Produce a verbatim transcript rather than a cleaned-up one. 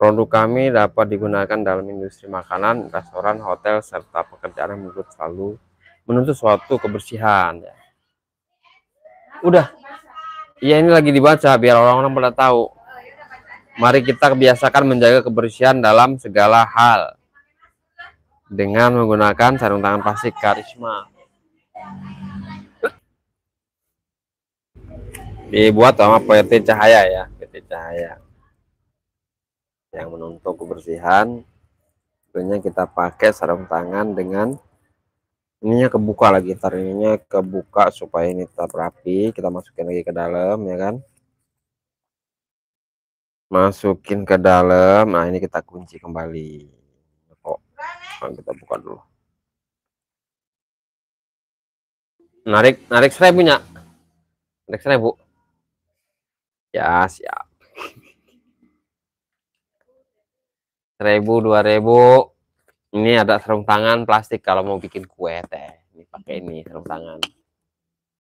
Produk kami dapat digunakan dalam industri makanan, restoran, hotel, serta pekerjaan yang menuntut selalu menuntut suatu kebersihan. Ya. Udah, ya ini lagi dibaca biar orang-orang pada tahu. Mari kita kebiasakan menjaga kebersihan dalam segala hal dengan menggunakan sarung tangan plastik Karisma. Dibuat sama P T Cahaya ya, P T Cahaya. Yang menuntut kebersihan, tentunya kita pakai sarung tangan dengan ininya kebuka lagi, tar ininya kebuka supaya ini tetap rapi. Kita masukin lagi ke dalam ya kan. Masukin ke dalam, nah ini kita kunci kembali. Oh, kita buka dulu. Narik, narik seribunya. Narik seribu. Ya siap. Seribu, dua ribu. Ini ada sarung tangan plastik kalau mau bikin kue teh. Ini pakai ini sarung tangan.